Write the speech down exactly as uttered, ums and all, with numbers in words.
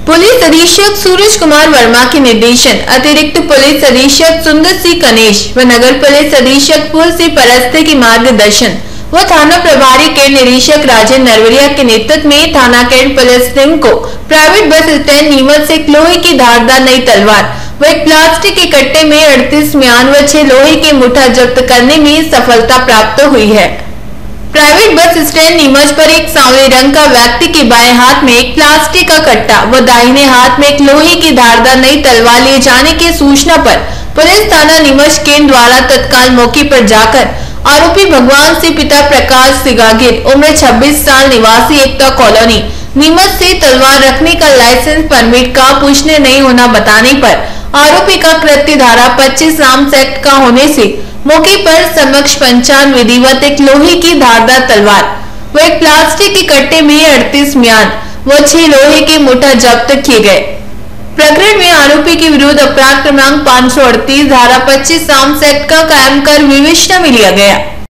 Police अधीक्षक सूरज कुमार वर्मा के निर्देशन अतिरिक्त पुलिस अधीक्षक सुंदर सिंह कनेश व नगर पुलिस अधीक्षक फूल सिंह परस्ते की मार्गदर्शन व थाना प्रभारी के निरीक्षक राजेंद्र नरवरिया के नेतृत्व में थाना कैंट पुलिस टीम को प्राइवेट बस स्टैंड नीमच से एक लोहे की धारदार नई तलवार व एक प्लास्टिक के कट्टे में अड़तीस म्यान व छह लोहे की मुठा जब्त करने में सफलता प्राप्त हुई है। प्राइवेट बस स्टैंड नीमच पर एक सांवले रंग का व्यक्ति के बाएं हाथ में एक प्लास्टिक का कट्टा व दाहिने हाथ में एक लोहे की धारदार नई तलवार ले जाने की सूचना पर पुलिस थाना नीमच केंद्र द्वारा तत्काल मौके पर जाकर आरोपी भगवान सिंह पिता प्रकाश सिगागिर उम्र छब्बीस साल निवासी एकता कॉलोनी नीमच से तलवार रखने का लाइसेंस परमिट का पूछने नहीं होना बताने पर आरोपी का कृत्य धारा पच्चीस आर्म्स एक्ट का होने से मौके पर समक्ष पंचान विधिवत एक लोहे की धारदार तलवार व एक प्लास्टिक के कट्टे में अड़तीस म्यान व छह लोहे के मुठा जब्त किए गए। प्रकरण में आरोपी के विरुद्ध अपराध क्रमांक पाँच सौ अड़तीस धारा पच्चीस आर्म्स एक्ट का कायम कर विवेचना में लिया गया।